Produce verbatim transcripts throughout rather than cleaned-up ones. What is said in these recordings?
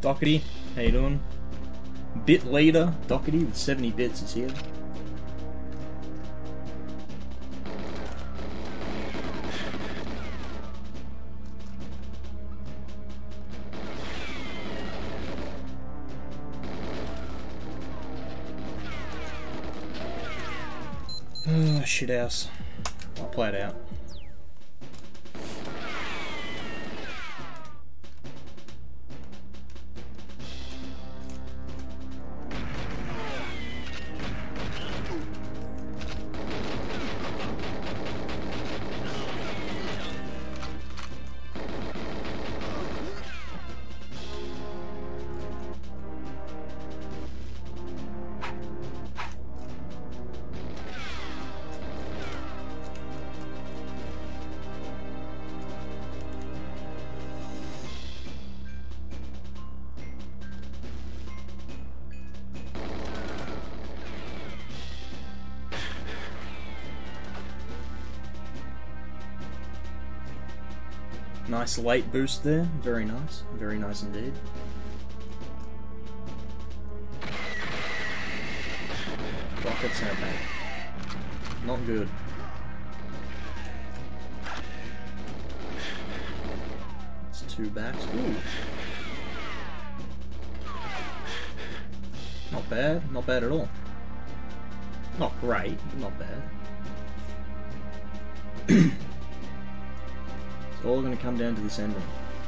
Dockety, how you doing? Bit leader, Dockety with seventy bits is here. Oh, shit house. I'll play it out. Nice late boost there, very nice, very nice indeed. Rocket center back. Not good. It's two backs. Ooh. Not bad, not bad at all. Not great, but not bad. It's all going to come down to this ending.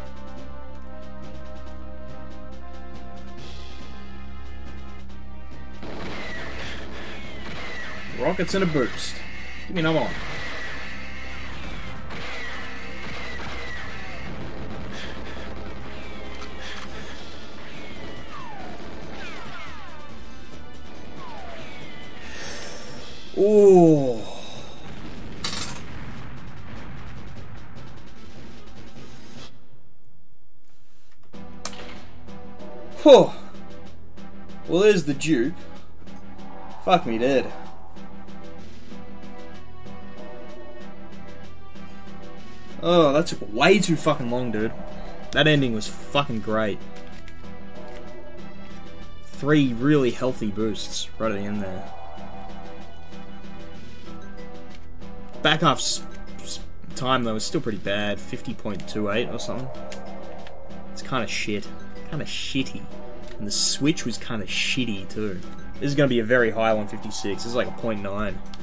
Rockets and a boost. Give me another one. Ooh. Whew. Well, there's the dupe. Fuck me dead. Oh, that took way too fucking long, dude. That ending was fucking great. Three really healthy boosts right at the end there. Back half time, though, was still pretty bad. fifty point two eight or something. It's kind of shit. Kind of shitty. And the switch was kind of shitty, too. This is going to be a very high one fifty-six. This is like a point nine.